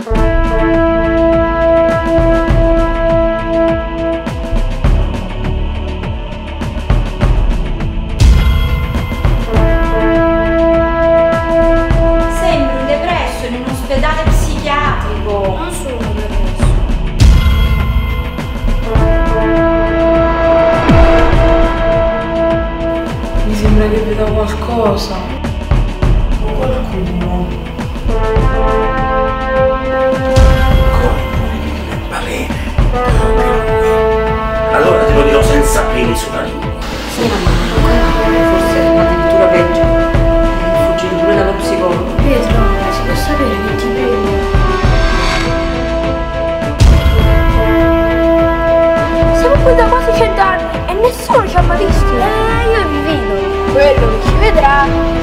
Sembri un depresso in un ospedale psichiatrico. Non sono depresso. Mi sembra che vedo qualcosa. O qualcuno. Come balene. Allora te lo dirò senza peli sulla lingua. Sì, ma forse è addirittura peggio. È fuggito pure dallo psicologo. Pietro, si può sapere che ti prego? Siamo qui da quasi 100 anni e nessuno ci ha mai visti. Io vi vedo. Quello che ci vedrà